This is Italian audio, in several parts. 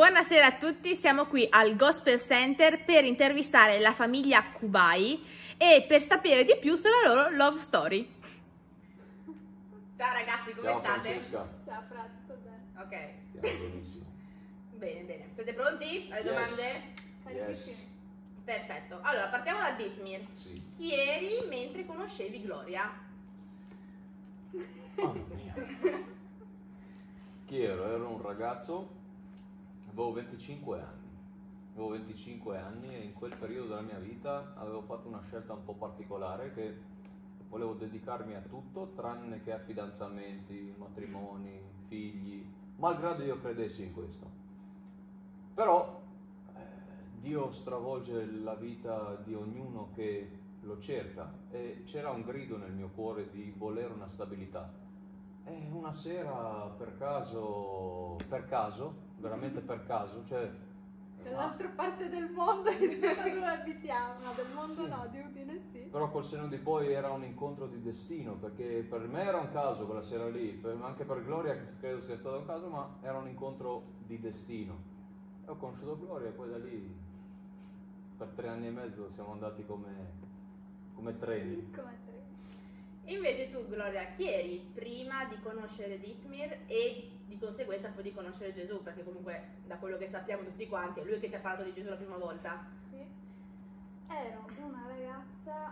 Buonasera a tutti, siamo qui al Gospel Center per intervistare la famiglia Kubai e per sapere di più sulla loro love story. Ciao ragazzi, come Ciao state? Francesca. Ciao Fra, tutto bene? Ok, Stiamo benissimo. bene, bene. Siete pronti alle domande? Yes. Perfetto. Allora, partiamo da Dithmir. Sì. Chi eri mentre conoscevi Gloria? Mamma mia. Chi ero? Ero un ragazzo, avevo 25 anni. Avevo 25 anni e in quel periodo della mia vita avevo fatto una scelta un po' particolare che volevo dedicarmi a tutto tranne che a fidanzamenti, matrimoni, figli, malgrado io credessi in questo. Però Dio stravolge la vita di ognuno che lo cerca e c'era un grido nel mio cuore di volere una stabilità. E una sera per caso, veramente per caso, cioè... Dall'altra parte del mondo rispetto a dove abitiamo, no, del mondo Sì. no, di Udine sì. Però col senno di poi era un incontro di destino, perché per me era un caso quella sera lì, anche per Gloria credo sia stato un caso, ma era un incontro di destino. E ho conosciuto Gloria e poi da lì per 3 anni e mezzo siamo andati come treni. Come tre. Invece tu, Gloria, chi eri prima di conoscere Dithmir e di conseguenza poi di conoscere Gesù? Perché comunque, da quello che sappiamo tutti quanti, è lui che ti ha parlato di Gesù la prima volta. Sì. Ero una ragazza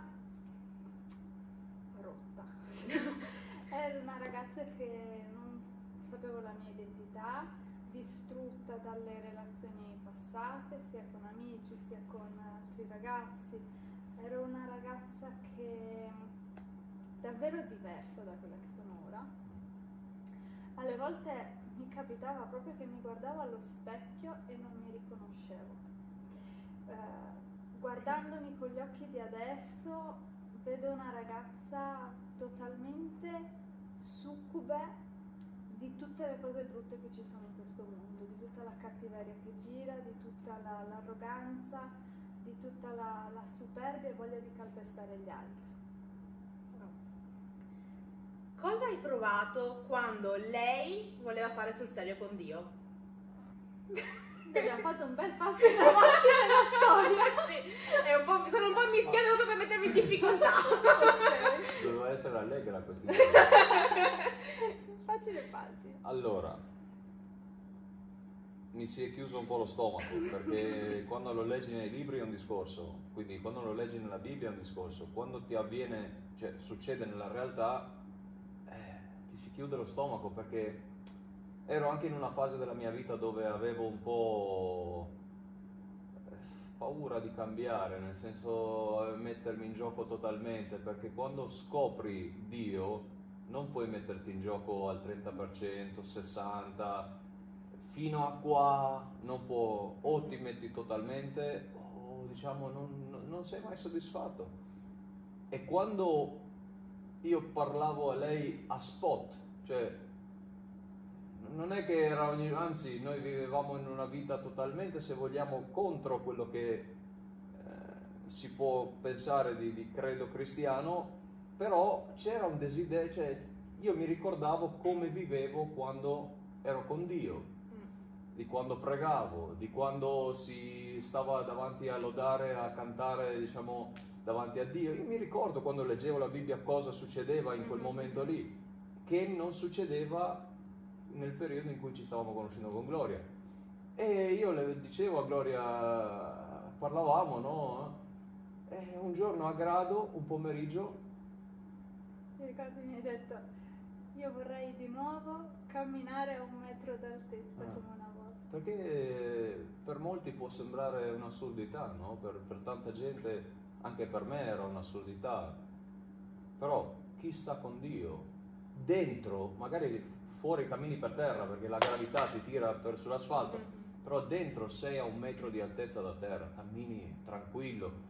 rotta. Ero una ragazza che non sapevo la mia identità, distrutta dalle relazioni passate, sia con amici sia con altri ragazzi. Ero una ragazza che davvero diversa da quella che sono ora. Alle volte mi capitava proprio che mi guardavo allo specchio e non mi riconoscevo. Guardandomi con gli occhi di adesso vedo una ragazza totalmente succube di tutte le cose brutte che ci sono in questo mondo, di tutta la cattiveria che gira, di tutta l'arroganza, di tutta la superbia e voglia di calpestare gli altri. Cosa hai provato quando lei voleva fare sul serio con Dio? Abbiamo fatto un bel passo in avanti nella storia. Sì, sono un po' mischiata proprio per mettermi in difficoltà. Ok. Doveva essere a lei che la questione. Facile facile. Allora, mi si è chiuso un po' lo stomaco, perché quando lo leggi nei libri è un discorso, quindi quando lo leggi nella Bibbia è un discorso, quando ti avviene, cioè succede nella realtà, ti si chiude lo stomaco, perché ero anche in una fase della mia vita dove avevo un po' paura di cambiare, nel senso mettermi in gioco totalmente, perché quando scopri Dio non puoi metterti in gioco al 30%, 60%, fino a qua non può, o ti metti totalmente o diciamo non sei mai soddisfatto. E quando io parlavo a lei a spot, cioè non è che era anzi noi vivevamo in una vita totalmente, se vogliamo, contro quello che si può pensare di credo cristiano, però c'era un desiderio, cioè io mi ricordavo come vivevo quando ero con Dio, di quando pregavo, di quando si stava davanti a lodare, a cantare, diciamo, davanti a Dio. Io mi ricordo quando leggevo la Bibbia cosa succedeva in quel momento lì, che non succedeva nel periodo in cui ci stavamo conoscendo con Gloria. E io le dicevo a Gloria, parlavamo, no? E un giorno a grado, un pomeriggio, Ti ricordi mi hai detto, io vorrei di nuovo camminare a 1 metro d'altezza come una volta. perché per molti può sembrare un'assurdità, no? Per tanta gente, anche per me era un'assurdità, però chi sta con Dio, dentro, magari fuori cammini per terra perché la gravità ti tira sull'asfalto, però dentro sei a 1 metro di altezza da terra, cammini tranquillo.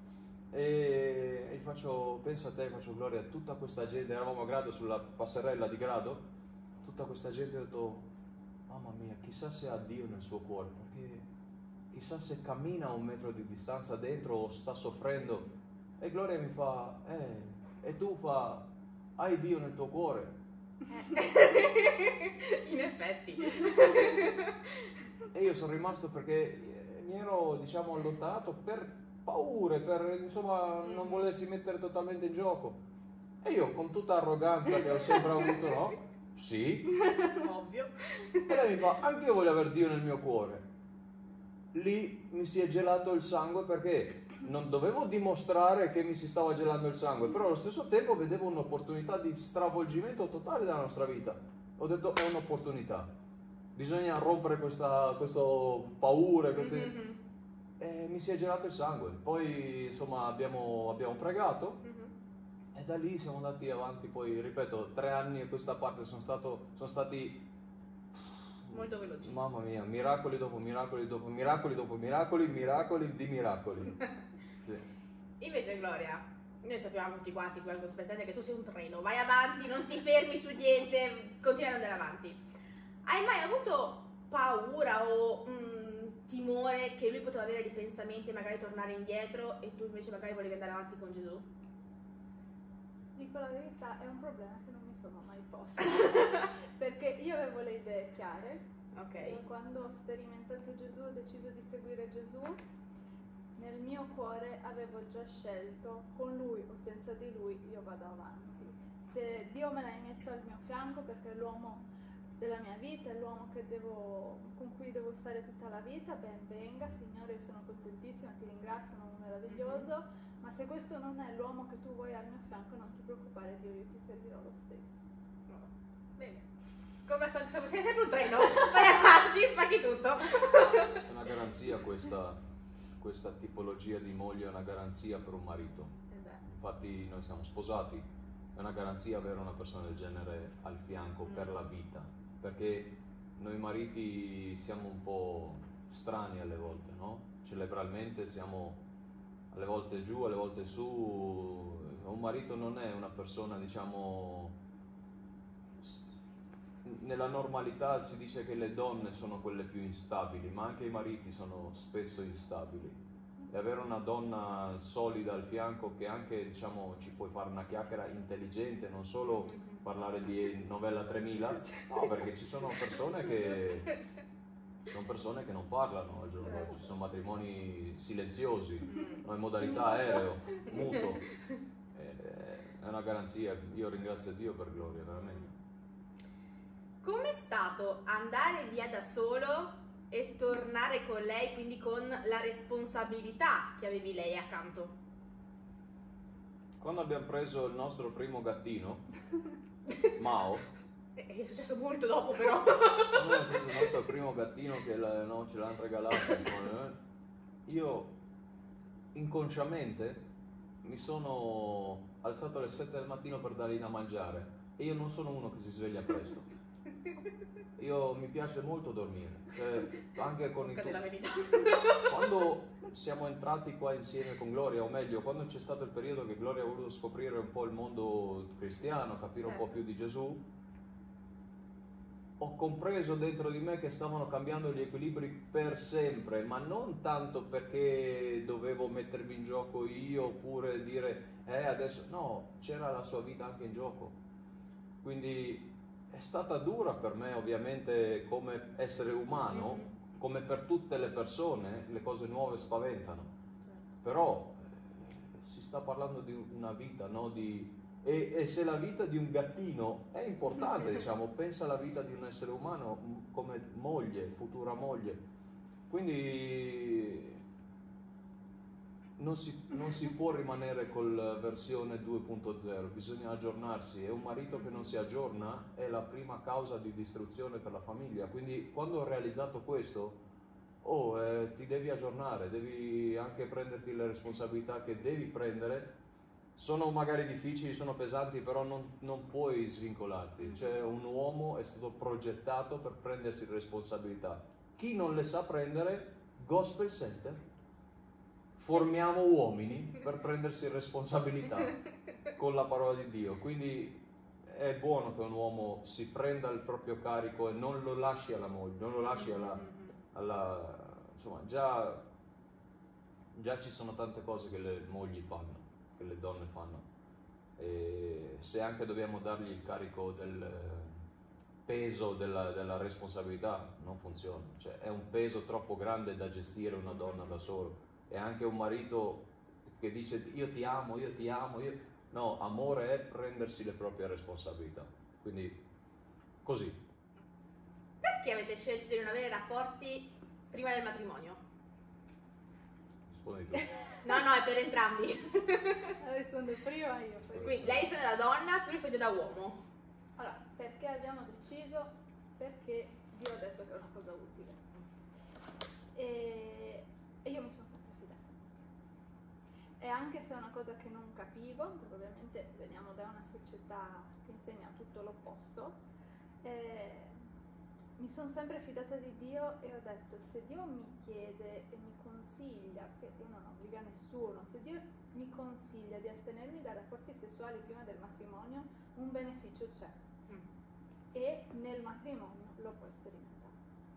E faccio, penso a te, faccio Gloria, tutta questa gente, eravamo a Grado sulla passerella di Grado, tutta questa gente, ho detto, mamma mia, chissà se ha Dio nel suo cuore, perché chissà se cammina a 1 metro di distanza dentro o sta soffrendo. E Gloria mi fa, e tu hai Dio nel tuo cuore? In effetti. E io sono rimasto perché mi ero, diciamo, allontanato per paure, per insomma non volersi mettere totalmente in gioco. E io con tutta arroganza che ho sempre avuto, no? Sì. Ovvio. E lei mi fa, anche io voglio aver Dio nel mio cuore. Lì mi si è gelato il sangue perché non dovevo dimostrare che mi si stava gelando il sangue, però allo stesso tempo vedevo un'opportunità di stravolgimento totale della nostra vita. Ho detto, è un'opportunità. Bisogna rompere questo paure, e mi si è gelato il sangue. Poi insomma abbiamo pregato e da lì siamo andati avanti. Poi ripeto, 3 anni a questa parte sono stati molto veloci. Mamma mia, miracoli dopo miracoli dopo miracoli dopo miracoli, miracoli di miracoli. Sì. Invece Gloria, noi sappiamo tutti quanti qui al Gospel Center che tu sei un treno, vai avanti, non ti fermi su niente, continui ad andare avanti. Hai mai avuto paura o timore che lui poteva avere ripensamenti e magari tornare indietro e tu invece magari volevi andare avanti con Gesù? Dico la verità, è un problema che non mi sono mai posta. Perché io avevo le idee chiare. Ok. Quando ho sperimentato Gesù, ho deciso di seguire Gesù, nel mio cuore avevo già scelto, con lui o senza di lui io vado avanti. Se Dio me l'hai messo al mio fianco perché è l'uomo della mia vita, è l'uomo con cui devo stare tutta la vita, ben venga, Signore, io sono contentissima, ti ringrazio, è un uomo meraviglioso, ma se questo non è l'uomo che tu vuoi al mio fianco, non ti preoccupare, Dio, io ti servirò lo stesso. Bene. Come sta sempre un treno, vai avanti, spacchi tutto. È una garanzia questa tipologia di moglie, è una garanzia per un marito. Infatti noi siamo sposati, è una garanzia avere una persona del genere al fianco per la vita, perché noi mariti siamo un po' strani alle volte, no? Cerebralmente siamo alle volte giù, alle volte su. Un marito non è una persona, diciamo, nella normalità si dice che le donne sono quelle più instabili, ma anche i mariti sono spesso instabili. E avere una donna solida al fianco che anche, diciamo, ci puoi fare una chiacchiera intelligente, non solo parlare di novella 3000, no, perché ci sono persone che non parlano al giorno d'oggi, ci sono matrimoni silenziosi, in modalità aereo, muto. È una garanzia, io ringrazio Dio per Gloria, veramente. Com'è stato andare via da solo e tornare con lei, quindi con la responsabilità che avevi lei accanto? Quando abbiamo preso il nostro primo gattino, Mao, è successo molto dopo però. quando abbiamo preso il nostro primo gattino che ce l'hanno regalato, io inconsciamente mi sono alzato alle 7 del mattino per dargli da mangiare e io non sono uno che si sveglia presto. Mi piace molto dormire, anche con la verità. Quando siamo entrati qua insieme con Gloria, o meglio, quando c'è stato il periodo che Gloria ha voluto scoprire un po' il mondo cristiano, capire un po' più di Gesù, ho compreso dentro di me che stavano cambiando gli equilibri per sempre, ma non tanto perché dovevo mettermi in gioco io oppure dire adesso no, c'era la sua vita anche in gioco. Quindi è stata dura per me, ovviamente, come essere umano, come per tutte le persone, le cose nuove spaventano. Però si sta parlando di una vita, no? E se la vita di un gattino è importante, diciamo, pensa alla vita di un essere umano come moglie, futura moglie. Quindi non si può rimanere col versione 2.0, bisogna aggiornarsi, e un marito che non si aggiorna è la prima causa di distruzione per la famiglia. Quindi quando ho realizzato questo, ti devi aggiornare, devi anche prenderti le responsabilità che devi prendere. Sono magari difficili, sono pesanti, però non puoi svincolarti. Cioè, un uomo è stato progettato per prendersi responsabilità. Chi non le sa prendere, Gospel Center, formiamo uomini per prendersi responsabilità con la parola di Dio. Quindi è buono che un uomo si prenda il proprio carico e non lo lasci alla moglie, non lo lasci insomma, già ci sono tante cose che le mogli fanno, che le donne fanno, e se anche dobbiamo dargli il carico peso della responsabilità non funziona, cioè è un peso troppo grande da gestire una donna da solo. E anche un marito che dice io ti amo, no, amore è prendersi le proprie responsabilità, quindi così. Perché avete scelto di non avere rapporti prima del matrimonio? Rispondi tu. No, è per entrambi. Rispondo prima io. Poi. Quindi lei risponde da donna, tu rispondi da uomo. Allora, perché abbiamo deciso? Perché Dio ha detto che è una cosa utile. E io mi sono sempre fidata. E anche se è una cosa che non capivo, perché ovviamente veniamo da una società che insegna tutto l'opposto, mi sono sempre fidata di Dio e ho detto, se Dio mi chiede e mi consiglia, perché io non obbliga nessuno, se Dio mi consiglia di astenermi da rapporti sessuali prima del matrimonio, un beneficio c'è. E nel matrimonio lo puoi sperimentare.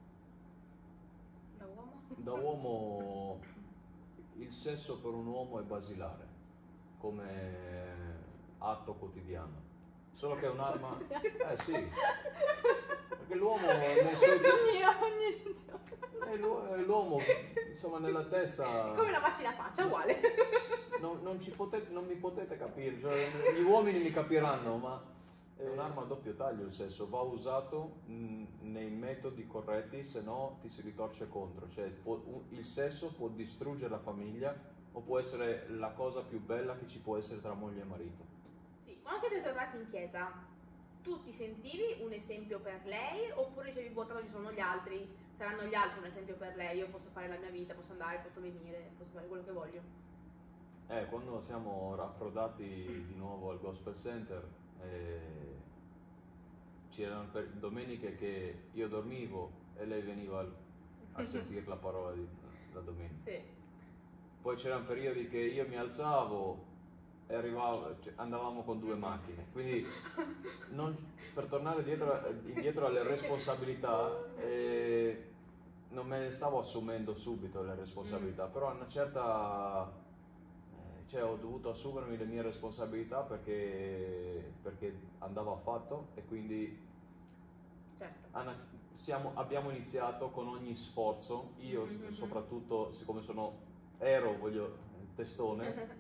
Da uomo? Da uomo il sesso per un uomo è basilare, come atto quotidiano. Solo che è un'arma... sì, perché l'uomo nel suo... l'uomo, insomma, nella testa... Come lavassi la faccia, uguale. Non mi potete capire, cioè, gli uomini mi capiranno, ma è un'arma a doppio taglio il sesso, va usato nei metodi corretti, se no ti si ritorce contro. Cioè, il sesso può distruggere la famiglia o può essere la cosa più bella che ci può essere tra moglie e marito. Sì, quando siete tornati in chiesa, tu ti sentivi un esempio per lei oppure dicevi, boh, tanto ci sono gli altri, saranno gli altri un esempio per lei, io posso fare la mia vita, posso andare, posso venire, posso fare quello che voglio? Quando siamo approdati di nuovo al Gospel Center, c'erano domeniche che io dormivo e lei veniva a sentire la parola la domenica. Sì. Poi c'erano periodi che io mi alzavo e andavamo con 2 macchine, quindi per tornare indietro alle responsabilità, non me ne stavo assumendo subito le responsabilità, però a una certa... Cioè, ho dovuto assumermi le mie responsabilità perché andava fatto, e quindi certo. Abbiamo iniziato con ogni sforzo, io soprattutto, siccome voglio testone,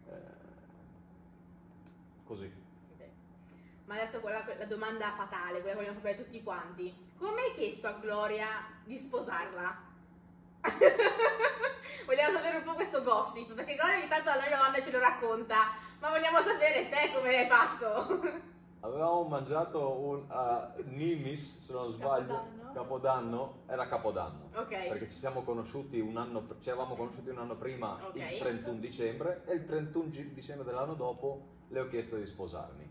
così. Ma adesso la domanda fatale, quella che vogliamo sapere tutti quanti: come hai chiesto a Gloria di sposarla? Vogliamo sapere un po' questo gossip, perché Gloria ogni tanto a noi donne ce lo racconta, ma vogliamo sapere te come hai fatto. Avevamo mangiato Nimis, se non sbaglio, Capodanno, era Capodanno, perché ci avevamo conosciuti un anno prima, il 31 dicembre, e il 31 dicembre dell'anno dopo le ho chiesto di sposarmi.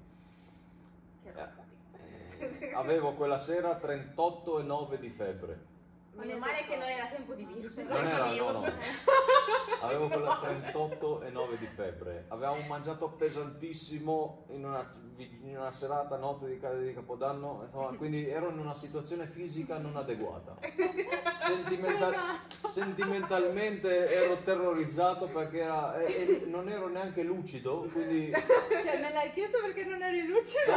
Avevo quella sera 38,9 di febbre. Meno male che non era tempo di virus. No. Avevo quella 38,9 di febbre. Avevamo mangiato pesantissimo in una serata, notte di Capodanno, insomma, quindi ero in una situazione fisica non adeguata. Sentimentalmente ero terrorizzato perché non ero neanche lucido, quindi... Cioè, me l'hai chiesto perché non eri lucido?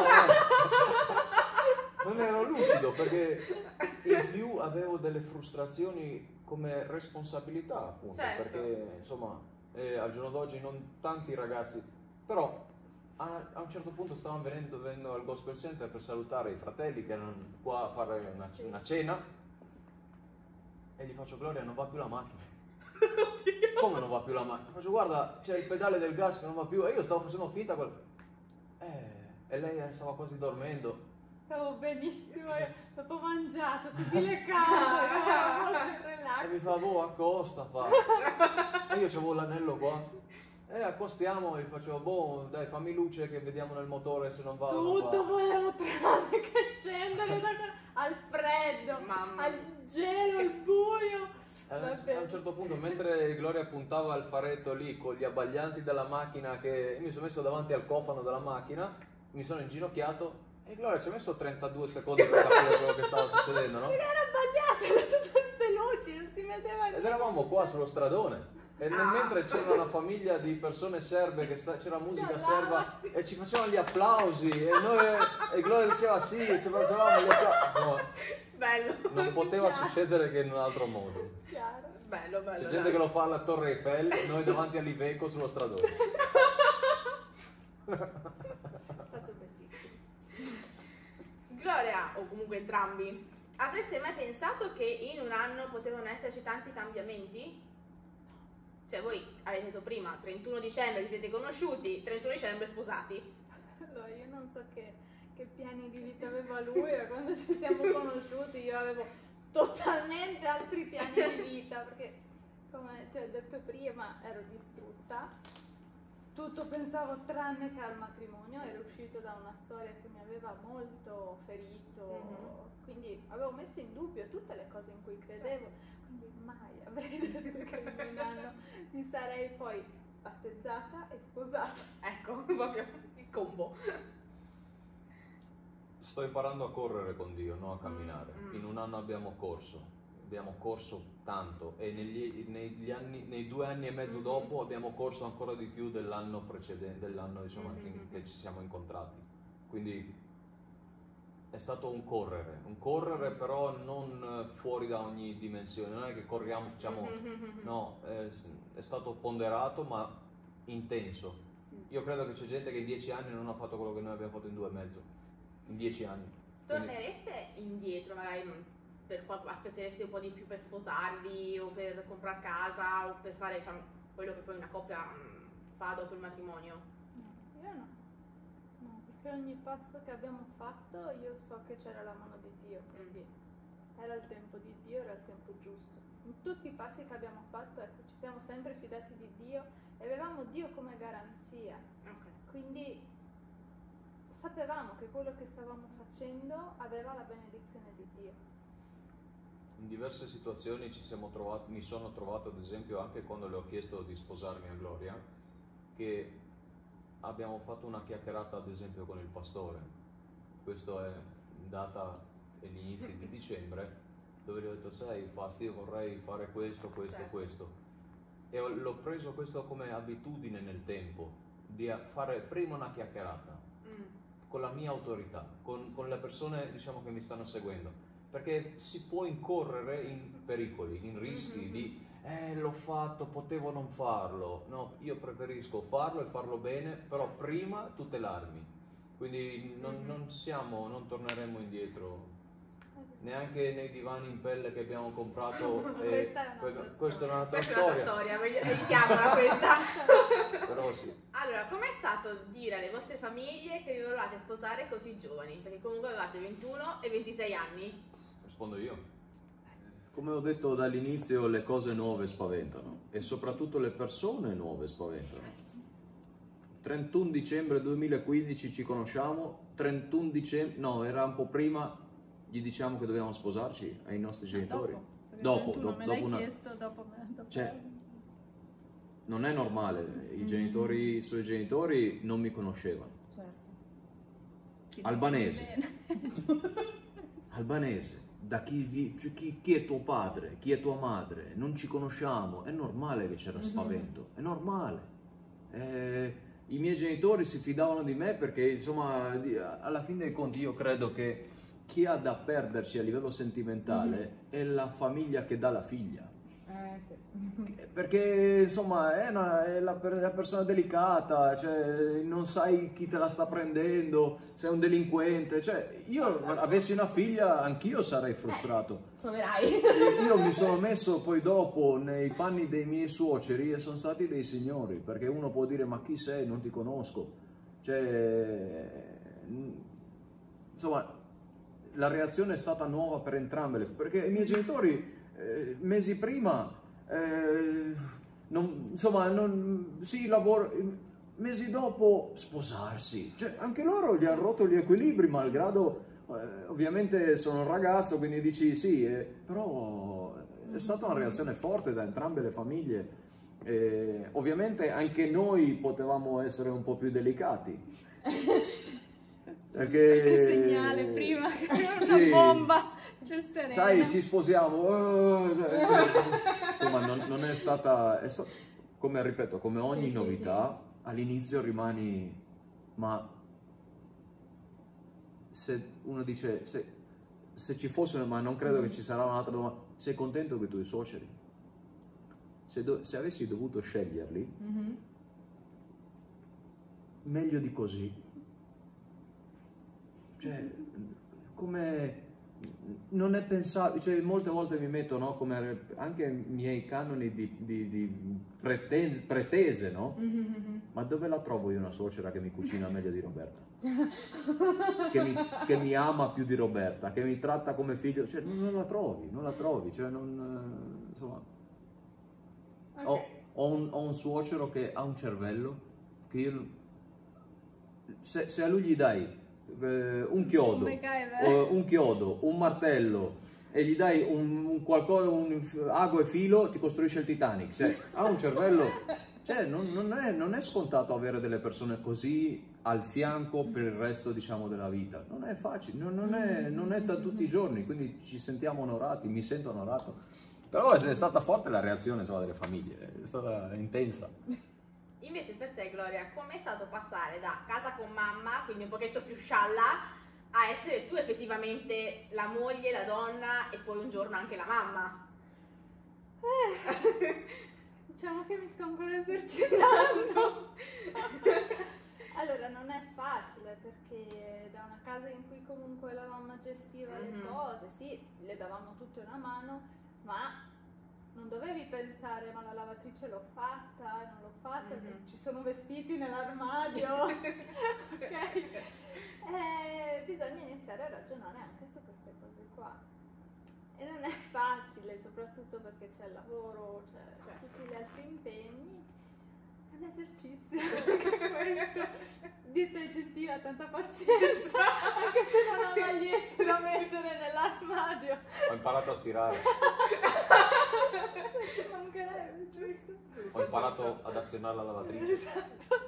Non ero lucido perché in più avevo delle frustrazioni come responsabilità, appunto, certo. Perché insomma al giorno d'oggi non tanti ragazzi, però a un certo punto stavamo venendo al Gospel Center per salutare i fratelli che erano qua a fare una cena, e gli faccio: Gloria, non va più la macchina. Oddio. Come non va più la macchina? Faccio: guarda, c'è il pedale del gas che non va più, e io stavo facendo finta e lei stava quasi dormendo. Stavo benissimo, dopo mangiato, sedile caldo, relax. E mi fa: boh, accosta, fa. E io c'avevo l'anello qua. Accostiamo, e gli facevo: boh, dai, fammi luce che vediamo nel motore se non va. Tutto volevo trovare che scendere al freddo, al gelo, al buio. A un certo punto, mentre Gloria puntava il faretto lì con gli abbaglianti della macchina, che mi sono messo davanti al cofano della macchina, mi sono inginocchiato. E Gloria ci ha messo 32 secondi per capire quello che stava succedendo, no? Era abbagliata da tutte queste luci, non si vedeva niente. Ed eravamo qua sullo stradone. E nel mentre c'era una famiglia di persone serbe che c'era musica serba e ci facevano gli applausi e Gloria diceva sì, ci facevamo gli applausi. No, Bello. non poteva succedere che in un altro modo. Chiaro. Bello. C'è gente che lo fa alla Torre Eiffel, noi davanti all'Iveco sullo stradone. È stato bellissimo. Gloria, o comunque entrambi, avreste mai pensato che in un anno potevano esserci tanti cambiamenti? Cioè voi avete detto prima, 31 dicembre vi siete conosciuti, 31 dicembre sposati. Allora, io non so che piani di vita aveva lui e quando ci siamo conosciuti io avevo totalmente altri piani di vita perché, come ti ho detto prima, ero distrutta. Tutto pensavo tranne che al matrimonio, ero uscita da una storia che mi aveva molto ferito, quindi avevo messo in dubbio tutte le cose in cui credevo, quindi mai avrei detto che in un anno mi sarei poi battezzata e sposata. Ecco, proprio il combo. Sto imparando a correre con Dio, non a camminare. In un anno abbiamo corso tanto e nei 2 anni e mezzo dopo abbiamo corso ancora di più dell'anno precedente, dell'anno diciamo che ci siamo incontrati. Quindi è stato un correre però non fuori da ogni dimensione, non è che corriamo, facciamo, no, è stato ponderato ma intenso. Io credo che c'è gente che in 10 anni non ha fatto quello che noi abbiamo fatto in 2 e mezzo, in 10 anni. Tornereste indietro magari? Aspettereste un po' di più per sposarvi o per comprare casa o per fare quello che poi una coppia fa dopo il matrimonio? No, io no, perché ogni passo che abbiamo fatto io so che c'era la mano di Dio, quindi era il tempo di Dio, era il tempo giusto. In tutti i passi che abbiamo fatto, ecco, ci siamo sempre fidati di Dio e avevamo Dio come garanzia, quindi sapevamo che quello che stavamo facendo aveva la benedizione di Dio. In diverse situazioni mi sono trovato ad esempio anche quando le ho chiesto di sposarmi a Gloria, che abbiamo fatto una chiacchierata ad esempio con il pastore, questo è data agli inizi di dicembre, dove gli ho detto sai pastore io vorrei fare questo, e l'ho preso questo come abitudine nel tempo, di fare prima una chiacchierata con la mia autorità, con le persone diciamo che mi stanno seguendo. Perché si può incorrere in pericoli, in rischi di l'ho fatto, potevo non farlo. No, io preferisco farlo e farlo bene, però prima tutelarmi. Quindi non torneremo indietro, neanche nei divani in pelle che abbiamo comprato. Questa è un'altra storia. Evitiamola questa. Però sì. Allora, com'è stato dire alle vostre famiglie che vi volevate sposare così giovani? Perché comunque avevate 21 e 26 anni. Rispondo io. Come ho detto dall'inizio, le cose nuove spaventano e soprattutto le persone nuove spaventano. 31 dicembre 2015 ci conosciamo, 31 dicembre, no, era un po' prima, gli diciamo che dobbiamo sposarci ai nostri genitori. Dopo cioè, non è normale, i suoi genitori non mi conoscevano. Albanese. Da chi è tuo padre, chi è tua madre, non ci conosciamo, è normale che c'era spavento, è normale. I miei genitori si fidavano di me perché insomma alla fine dei conti io credo che chi ha da perderci a livello sentimentale è la famiglia che dà la figlia. Perché insomma è la persona delicata, cioè non sai chi te la sta prendendo, sei un delinquente, cioè io avessi una figlia anch'io sarei frustrato. Proverai. Io mi sono messo poi dopo nei panni dei miei suoceri e sono stati dei signori, perché uno può dire ma chi sei, non ti conosco, cioè insomma la reazione è stata nuova per entrambe, perché i miei genitori mesi prima mesi dopo sposarsi, cioè anche loro gli hanno rotto gli equilibri, malgrado ovviamente sono un ragazzo, quindi dici sì, però è stata una reazione forte da entrambe le famiglie. Ovviamente anche noi potevamo essere un po' più delicati. Perché... Che segnale prima che una Sì. bomba, giusto? Sai, ci sposiamo. Insomma, non è stata... come ripeto, come ogni Sì, sì, novità, all'inizio rimani... Ma se uno dice... Se ci fosse, ma non credo che ci sarà un'altra domanda, sei contento che i tuoi suoceri? Se avessi dovuto sceglierli, meglio di così. Cioè, come non è pensabile, cioè molte volte mi metto, no, come anche i miei canoni di pretese, no? Ma dove la trovo io una suocera che mi cucina meglio di Roberta? Che mi ama più di Roberta, che mi tratta come figlio, cioè non la trovi, cioè non, insomma. Ok. Ho un suocero che ha un cervello che io, se a lui gli dai un chiodo, un martello e gli dai un qualcosa, un ago e filo, ti costruisce il Titanic. Cioè, ha un cervello, cioè non è scontato avere delle persone così al fianco per il resto, diciamo, della vita. Non è facile, non è da tutti i giorni, quindi ci sentiamo onorati, mi sento onorato. Però è stata forte la reazione, insomma, delle famiglie, è stata intensa. Invece per te, Gloria, com'è stato passare da casa con mamma, quindi un pochetto più scialla, a essere tu effettivamente la moglie, la donna e poi un giorno anche la mamma? Diciamo che mi sto ancora esercitando. Allora, non è facile perché da una casa in cui comunque la mamma gestiva le cose, sì, le davamo tutte una mano, ma non dovevi pensare, ma la lavatrice l'ho fatta, non l'ho fatta, ci sono vestiti nell'armadio. Ok? Bisogna iniziare a ragionare anche su queste cose qua. E non è facile, soprattutto perché c'è il lavoro, c'è tutti gli altri impegni. È un esercizio anche questo. Dite gentina, tanta pazienza, anche se non ho magliette da mettere nell'armadio. Ho imparato a stirare, Ci mancherebbe, giusto? ho imparato ad azionare la lavatrice. Esatto.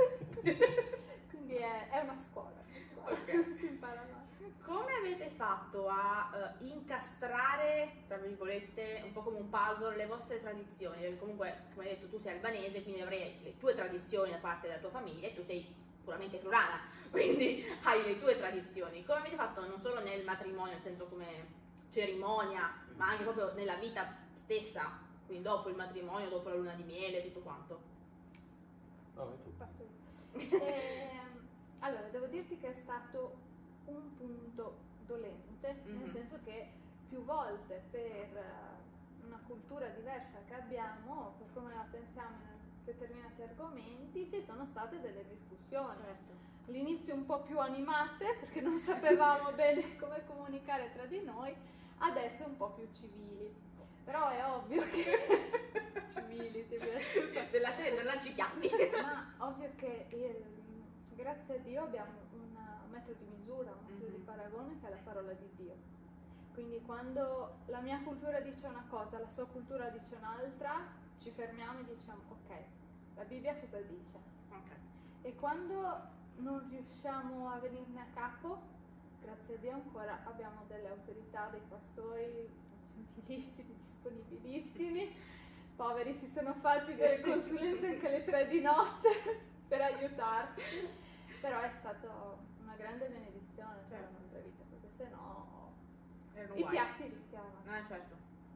Quindi è una scuola, Ok. si impara mai. Come avete fatto a incastrare, tra virgolette, un po' come un puzzle, le vostre tradizioni? Perché comunque, come hai detto, tu sei albanese, quindi avrai le tue tradizioni da parte della tua famiglia e tu sei puramente friulana, quindi hai le tue tradizioni. Come avete fatto non solo nel matrimonio, nel senso come cerimonia, ma anche proprio nella vita stessa, quindi dopo il matrimonio, dopo la luna di miele, tutto quanto? No, tu. Parto io. Allora, devo dirti che è stato un punto dolente, nel senso che più volte per una cultura diversa che abbiamo, per come la pensiamo in determinati argomenti, ci sono state delle discussioni. Certo. All'inizio un po' più animate perché non sapevamo bene come comunicare tra di noi, adesso un po' più civili. Però è ovvio che civili, ti è piaciuto? Della serie non ci piatti. Ma ovvio che grazie a Dio abbiamo un metodo di misura, un metodo di paragone che è la parola di Dio. Quindi quando la mia cultura dice una cosa, la sua cultura dice un'altra, ci fermiamo e diciamo ok, la Bibbia cosa dice? Okay. E quando non riusciamo a venirne a capo, grazie a Dio ancora abbiamo delle autorità, dei pastori gentilissimi, disponibilissimi, poveri si sono fatti delle consulenze anche alle 3 di notte per aiutarci, però è stata una grande benedizione per la nostra vita, perché sennò i piatti rischiavano. Certo.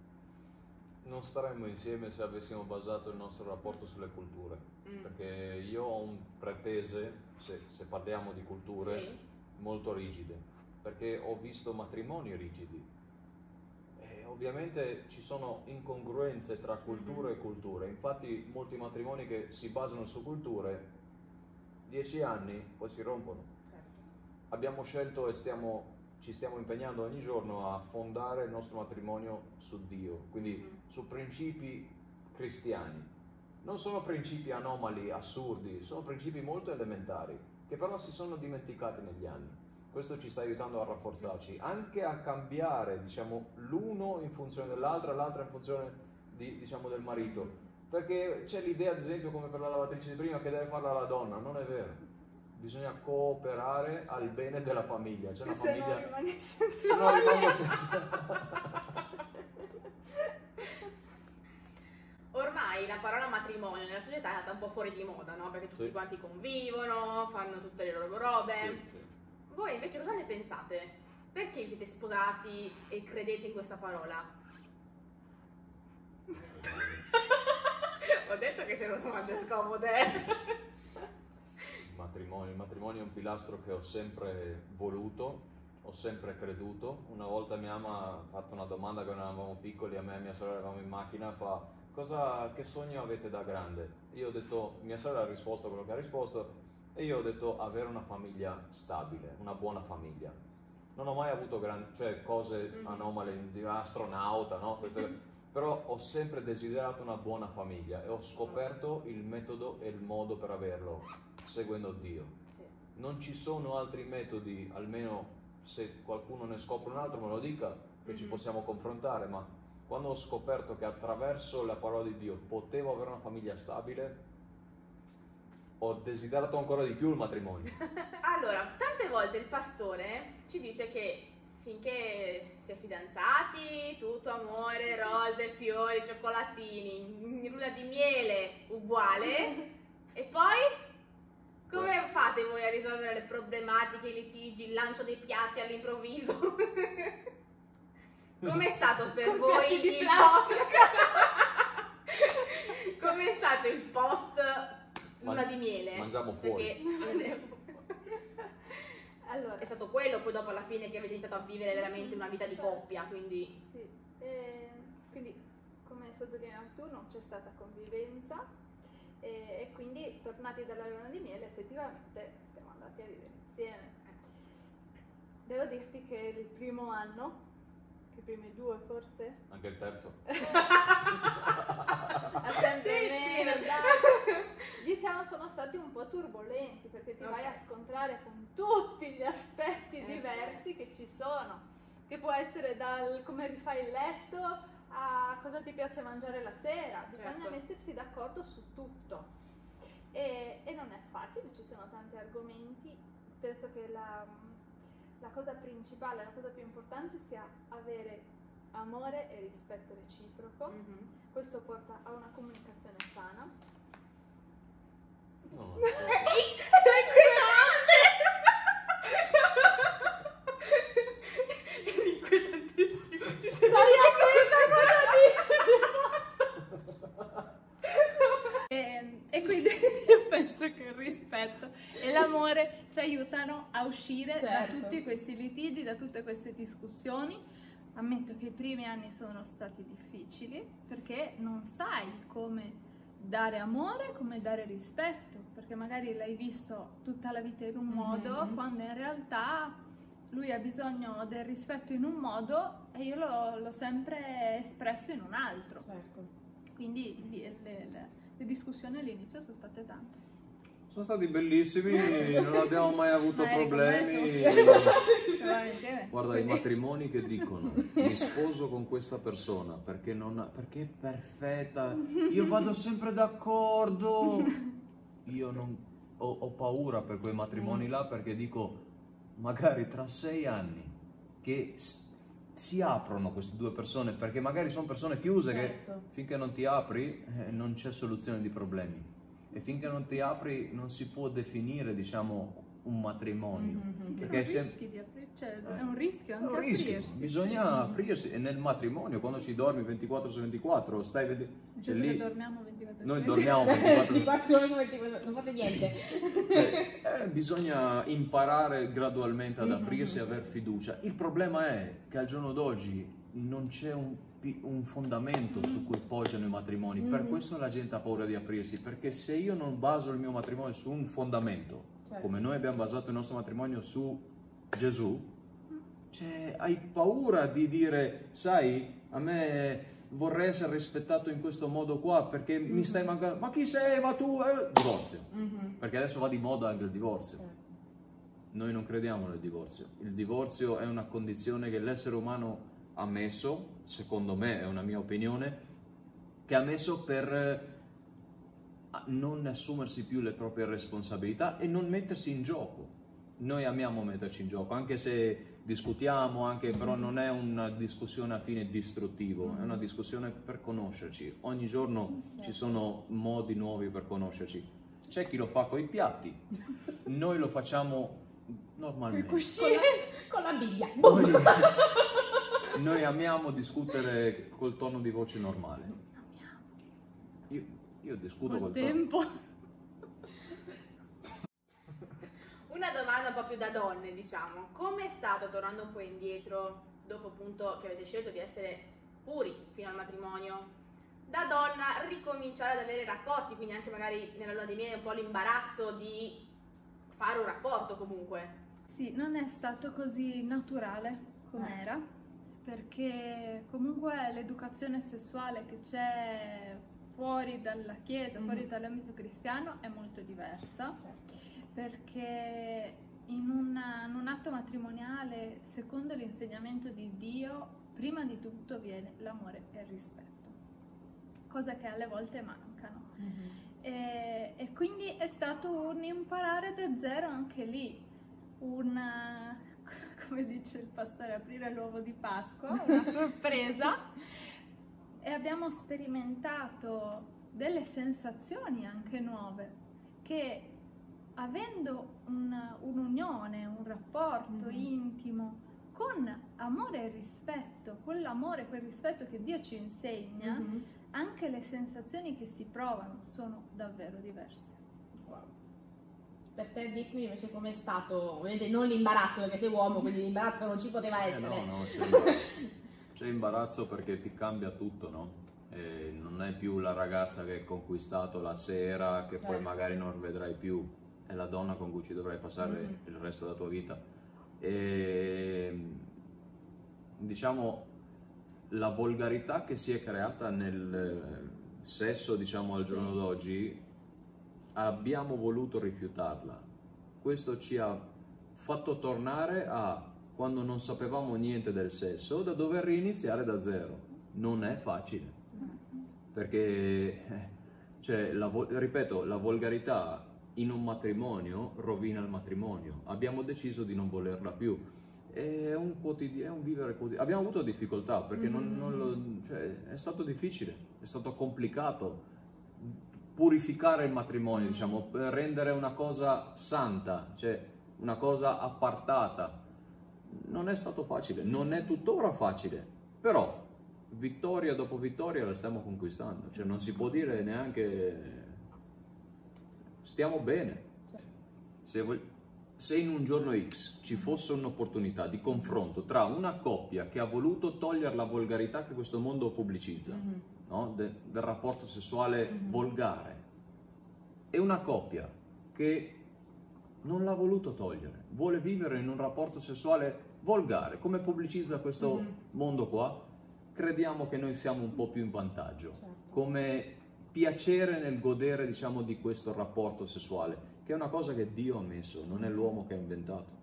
Non staremmo insieme se avessimo basato il nostro rapporto sulle culture, perché io ho un pretese, se parliamo di culture, Sì. molto rigide, perché ho visto matrimoni rigidi e ovviamente ci sono incongruenze tra culture e culture, infatti molti matrimoni che si basano su culture 10 anni poi si rompono. Certo. Abbiamo scelto e ci stiamo impegnando ogni giorno a fondare il nostro matrimonio su Dio, quindi su principi cristiani. Non sono principi anomali, assurdi, sono principi molto elementari, che però si sono dimenticati negli anni. Questo ci sta aiutando a rafforzarci, anche a cambiare, diciamo, l'uno in funzione dell'altro, l'altra in funzione del marito. Perché c'è l'idea, ad esempio, come per la lavatrice di prima, che deve farla la donna. Non è vero. bisogna cooperare al bene della famiglia. C'è una Se no famiglia... rimani senza Se no rimango senza... Ormai la parola matrimonio nella società è andata un po' fuori di moda, no? Perché tutti Sì. quanti convivono, fanno tutte le loro robe. Sì, sì. Voi invece cosa ne pensate? Perché vi siete sposati e credete in questa parola? Ho detto che c'erano domande scomode. Il matrimonio è un pilastro che ho sempre voluto, ho sempre creduto. Una volta mia mamma ha fatto una domanda quando eravamo piccoli, a me e mia sorella eravamo in macchina, che sogno avete da grande? Io ho detto, mia sorella ha risposto quello che ha risposto, e io ho detto avere una famiglia stabile, una buona famiglia. Non ho mai avuto cose anomale di astronauta, no? Però ho sempre desiderato una buona famiglia e ho scoperto il metodo e il modo per averlo, seguendo Dio. Sì. Non ci sono altri metodi, almeno se qualcuno ne scopre un altro me lo dica, che ci possiamo confrontare, ma quando ho scoperto che attraverso la parola di Dio potevo avere una famiglia stabile, ho desiderato ancora di più il matrimonio. Allora, tante volte il pastore ci dice che finché si è fidanzati, tutto amore, rose, fiori, cioccolatini, luna di miele uguale. E poi? Come fate voi a risolvere le problematiche, i litigi, il lancio dei piatti all'improvviso? Com'è stato per Con voi piatti di il plastica. post? Com'è stato il post luna di miele? Mangiamo fuori. Perché Allora, è stato quello poi dopo alla fine che avete iniziato a vivere veramente una vita di coppia, quindi... sì, quindi come sottolineavi tu non c'è stata convivenza e quindi tornati dalla luna di miele effettivamente siamo andati a vivere insieme. Devo dirti che il primo anno, che i primi 2 forse, Anche il terzo. a sempre meno, dai. Diciamo sono stati un po' turbolenti perché ti vai a scontrare con tutti gli aspetti diversi che ci sono, che può essere dal come rifai il letto a cosa ti piace mangiare la sera, bisogna mettersi d'accordo su tutto e non è facile, ci sono tanti argomenti. Penso che la cosa principale, la cosa più importante sia avere amore e rispetto reciproco. Questo porta a una comunicazione sana. No, È inquietante! È inquietantissimo. Ti sei E quindi io penso che il rispetto e l'amore ci aiutano a uscire da tutti questi litigi, da tutte queste discussioni. Ammetto che i primi anni sono stati difficili perché non sai come dare amore, come dare rispetto, perché magari l'hai visto tutta la vita in un modo, quando in realtà lui ha bisogno del rispetto in un modo e io l'ho sempre espresso in un altro. Certo. Quindi le discussioni all'inizio sono state tante. sono stati bellissimi, non abbiamo mai avuto problemi. Guarda, i matrimoni che dicono mi sposo con questa persona perché è perfetta, io vado sempre d'accordo. Io non ho paura per quei matrimoni là, perché dico magari tra 6 anni che si aprono queste due persone, perché magari sono persone chiuse, certo, che finché non ti apri non c'è soluzione di problemi, e finché non ti apri non si può definire, diciamo, un matrimonio, perché È un rischio anche aprirsi. Bisogna aprirsi, e nel matrimonio quando ci dormi 24 su 24 stai vedendo, Cioè, lì dormiamo 24 noi dormiamo 24 non fate niente. Cioè, bisogna imparare gradualmente ad aprirsi e aver fiducia. Il problema è che al giorno d'oggi non c'è un fondamento su cui poggiano i matrimoni. Per questo la gente ha paura di aprirsi, perché se io non baso il mio matrimonio su un fondamento, come noi abbiamo basato il nostro matrimonio su Gesù, cioè, hai paura di dire, sai, a me vorrei essere rispettato in questo modo qua, perché mi stai mancando, ma chi sei, ma tu, divorzio, perché adesso va di moda anche il divorzio. Noi non crediamo nel divorzio. Il divorzio è una condizione che l'essere umano ha messo, secondo me, è una mia opinione, che ha messo per a non assumersi più le proprie responsabilità e non mettersi in gioco. Noi amiamo metterci in gioco, anche se discutiamo, però non è una discussione a fine distruttivo, è una discussione per conoscerci. Ogni giorno ci sono modi nuovi per conoscerci. C'è chi lo fa con i piatti, noi lo facciamo normalmente. Con la Bibbia. Noi amiamo discutere col tono di voce normale. Io discuto col tono. Una domanda un po' più da donne, diciamo. Come è stato, tornando un po' indietro, dopo appunto che avete scelto di essere puri fino al matrimonio, da donna ricominciare ad avere rapporti, quindi anche magari nella luna di miele un po' l'imbarazzo di fare un rapporto comunque? Sì, non è stato così naturale come era, perché comunque l'educazione sessuale che c'è fuori dalla chiesa, fuori dall'ambito cristiano è molto diversa. Perché in un atto matrimoniale, secondo l'insegnamento di Dio, prima di tutto viene l'amore e il rispetto, cosa che alle volte mancano. E quindi è stato un imparare da zero anche lì, come dice il pastore, aprire l'uovo di Pasqua, una sorpresa, e abbiamo sperimentato delle sensazioni anche nuove che, avendo un'unione, un rapporto intimo, con amore e rispetto, quell'amore, quel rispetto che Dio ci insegna, anche le sensazioni che si provano sono davvero diverse. Wow. Per te, dimmi invece com'è stato, ovviamente non l'imbarazzo perché sei uomo, quindi l'imbarazzo non ci poteva essere. No, c'è imbarazzo perché ti cambia tutto, no? Non è più la ragazza che hai conquistato la sera, che poi magari non vedrai più, è la donna con cui ci dovrai passare il resto della tua vita. E diciamo la volgarità che si è creata nel sesso, diciamo, al giorno d'oggi, abbiamo voluto rifiutarla. Questo ci ha fatto tornare a quando non sapevamo niente del sesso, da dover riniziare da zero. Non è facile, perché ripeto, la volgarità in un matrimonio rovina il matrimonio. Abbiamo deciso di non volerla più. È un vivere quotidiano. Abbiamo avuto difficoltà perché è stato difficile, è stato complicato purificare il matrimonio, diciamo, per rendere una cosa santa, cioè una cosa appartata. Non è stato facile, non è tuttora facile, però vittoria dopo vittoria la stiamo conquistando, cioè non si può dire neanche stiamo bene. Se in un giorno X ci fosse un'opportunità di confronto tra una coppia che ha voluto togliere la volgarità che questo mondo pubblicizza, no? del rapporto sessuale volgare, e una coppia che non l'ha voluto togliere, vuole vivere in un rapporto sessuale volgare, come pubblicizza questo mondo qua, crediamo che noi siamo un po' più in vantaggio, come piacere nel godere, diciamo, di questo rapporto sessuale, che è una cosa che Dio ha messo, non è l'uomo che ha inventato.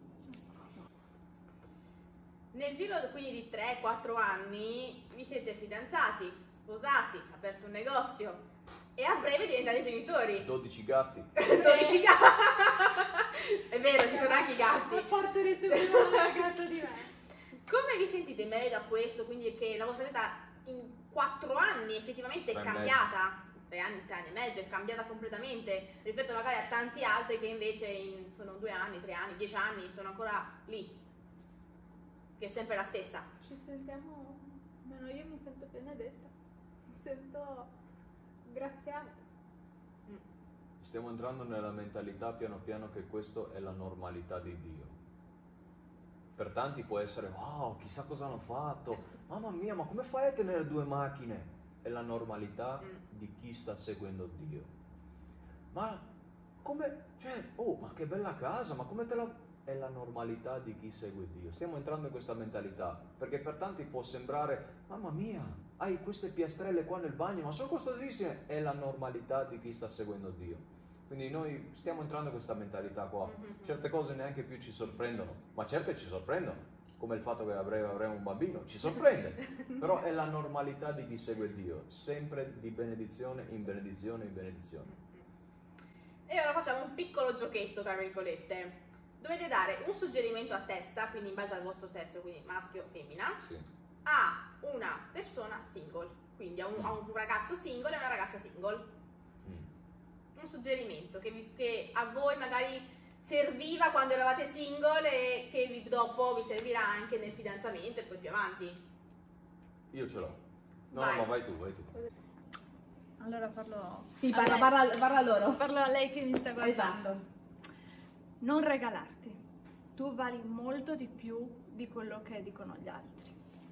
Nel giro quindi di 3-4 anni vi siete fidanzati, sposati, aperto un negozio e a breve diventate genitori. 12 gatti. 12 gatti. È vero, ci sono anche i gatti. Porterete una gatta di me. Come vi sentite in merito a questo? Quindi che la vostra vita in 4 anni effettivamente è cambiata? 3 anni e mezzo, è cambiata completamente rispetto magari a tanti altri che invece sono 2 anni, 3 anni, 10 anni, sono ancora lì, che è sempre la stessa. Ci sentiamo, almeno io mi sento benedetta, mi sento graziata. Stiamo entrando nella mentalità piano piano che questo è la normalità di Dio. Per tanti può essere, wow, chissà cosa hanno fatto, mamma mia, ma come fai a tenere 2 macchine? È la normalità di chi sta seguendo Dio. Ma come, ma che bella casa, ma come te la... È la normalità di chi segue Dio. Stiamo entrando in questa mentalità, perché per tanti può sembrare, mamma mia, hai queste piastrelle qua nel bagno, ma sono costosissime. È la normalità di chi sta seguendo Dio. Quindi noi stiamo entrando in questa mentalità qua. Certe cose neanche più ci sorprendono, ma certe ci sorprendono. Come il fatto che avremo un bambino, ci sorprende, però è la normalità di chi segue Dio, sempre di benedizione in benedizione in benedizione. E ora facciamo un piccolo giochetto, tra virgolette. Dovete dare un suggerimento a testa, quindi in base al vostro sesso, quindi maschio o femmina, Sì. a una persona single, quindi a un ragazzo single e una ragazza single. Un suggerimento che a voi magari serviva quando eravate single e che dopo vi servirà anche nel fidanzamento e poi più avanti. Io ce l'ho. No, Vai. ma vai tu, vai tu. Allora parlo... Sì, a lei. parla loro. Parlo a lei che mi sta guardando. Esatto. Non regalarti. Tu vali molto di più di quello che dicono gli altri.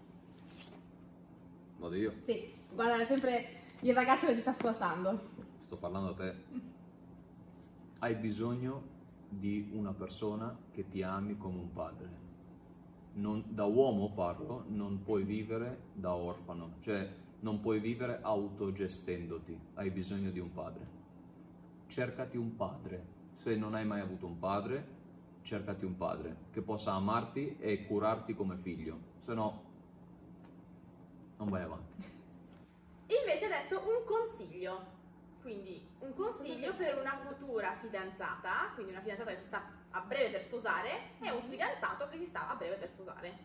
Vado io. Sì, guarda sempre il ragazzo che ti sta ascoltando. Sto parlando a te. Hai bisogno di una persona che ti ami come un padre. Da uomo parlo, non puoi vivere da orfano, cioè non puoi vivere autogestendoti, hai bisogno di un padre. Cercati un padre. Se non hai mai avuto un padre, cercati un padre che possa amarti e curarti come figlio, se no non vai avanti. Invece adesso un consiglio. Quindi un consiglio per una futura fidanzata, quindi una fidanzata che si sta a breve per sposare e un fidanzato che si sta a breve per sposare.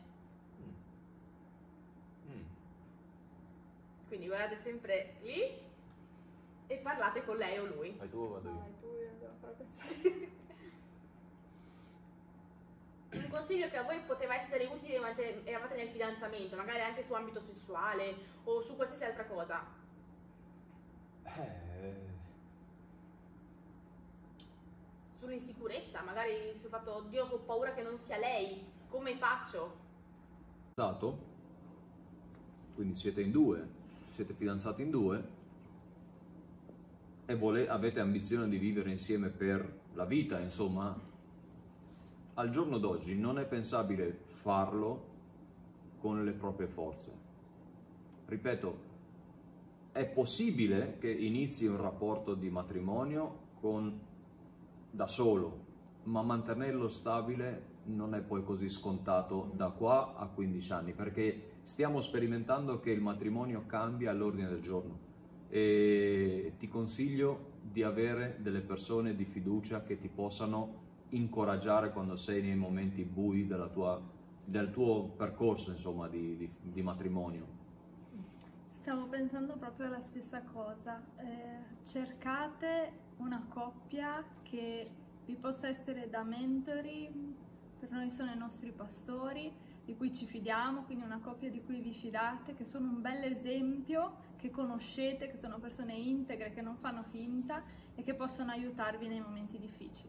Quindi guardate sempre lì e parlate con lei o lui. Vai tu o vado io? Vai tu, io devo fare pensare. Un consiglio che a voi poteva essere utile mentre eravate nel fidanzamento, magari anche su ambito sessuale o su qualsiasi altra cosa. Sull'insicurezza, magari sul fatto, oddio, ho paura che non sia lei, come faccio? Quindi siete in due, siete fidanzati in due e avete ambizione di vivere insieme per la vita, insomma. Al giorno d'oggi non è pensabile farlo con le proprie forze. Ripeto, è possibile che inizi un rapporto di matrimonio da solo, ma mantenerlo stabile non è poi così scontato da qua a 15 anni, perché stiamo sperimentando che il matrimonio cambia all'ordine del giorno e ti consiglio di avere delle persone di fiducia che ti possano incoraggiare quando sei nei momenti bui del tuo percorso, insomma, di matrimonio. Stavo pensando proprio alla stessa cosa. Cercate una coppia che vi possa essere da mentori, per noi sono i nostri pastori, di cui ci fidiamo, quindi una coppia di cui vi fidate, che sono un bel esempio, che conoscete, che sono persone integre, che non fanno finta e che possono aiutarvi nei momenti difficili.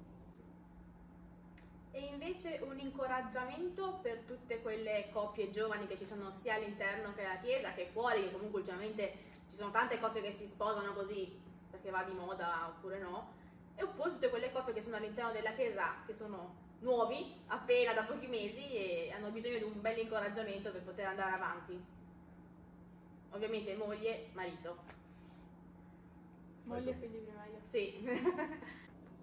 E invece un incoraggiamento per tutte quelle coppie giovani che ci sono sia all'interno che alla chiesa che fuori, che comunque ultimamente ci sono tante coppie che si sposano così perché va di moda oppure no, e oppure tutte quelle coppie che sono all'interno della chiesa che sono nuovi, appena da pochi mesi e hanno bisogno di un bel incoraggiamento per poter andare avanti. Ovviamente moglie, marito. Moglie e figli prima io. Sì.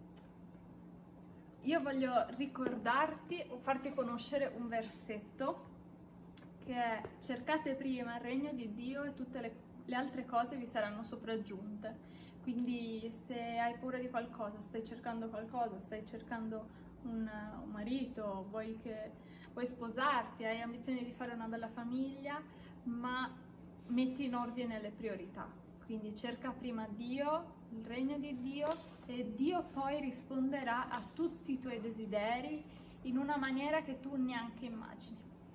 Io voglio ricordarti o farti conoscere un versetto che è: cercate prima il regno di Dio e tutte le altre cose vi saranno sopraggiunte. Quindi se hai paura di qualcosa, stai cercando qualcosa, stai cercando un marito, vuoi sposarti, hai ambizione di fare una bella famiglia, ma metti in ordine le priorità. Quindi cerca prima Dio, il regno di Dio, e Dio poi risponderà a tutti i tuoi desideri in una maniera che tu neanche immagini.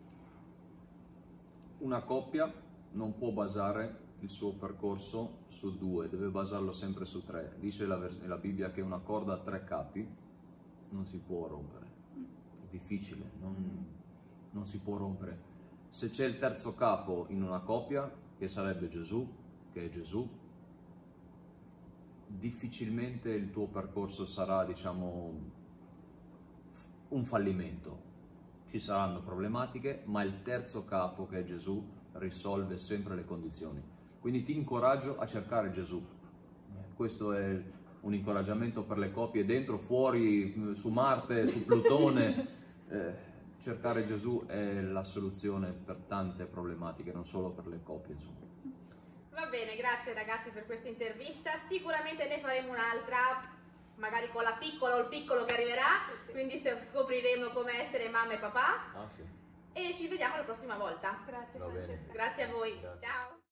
Una coppia non può basare il suo percorso su due, deve basarlo sempre su tre. Dice la Bibbia che una corda a 3 capi non si può rompere, è difficile, non si può rompere. Se c'è il terzo capo in una coppia, che sarebbe Gesù, che è Gesù, difficilmente il tuo percorso sarà, diciamo, un fallimento. Ci saranno problematiche, ma il terzo capo, che è Gesù, risolve sempre le condizioni. Quindi ti incoraggio a cercare Gesù. Questo è un incoraggiamento per le coppie dentro, fuori, su Marte, su Plutone. Cercare Gesù è la soluzione per tante problematiche, non solo per le coppie, insomma. Va bene, grazie ragazzi per questa intervista, sicuramente ne faremo un'altra magari con la piccola o il piccolo che arriverà, quindi scopriremo come essere mamma e papà. Ah sì. E ci vediamo la prossima volta. Grazie Va bene. Francesca. Grazie a voi. Grazie. Ciao.